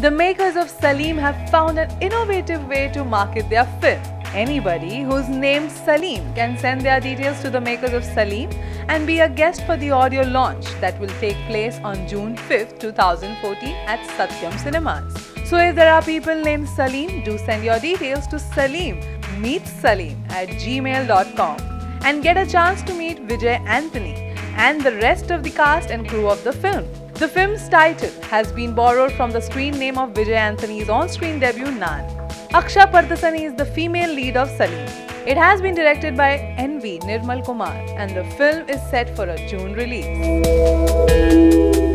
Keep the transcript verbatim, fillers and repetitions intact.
The makers of Salim have found an innovative way to market their film. Anybody who's named Salim can send their details to the makers of Salim and be a guest for the audio launch that will take place on June fifth, two thousand fourteen at Satyam Cinemas. So if there are people named Salim, do send your details to Salim meets Salim at gmail dot com and get a chance to meet Vijay Anthony and the rest of the cast and crew of the film. The film's title has been borrowed from the screen name of Vijay Anthony's on-screen debut Naan. Aksha Pardasani is the female lead of Salim. It has been directed by N V Nirmal Kumar and the film is set for a June release.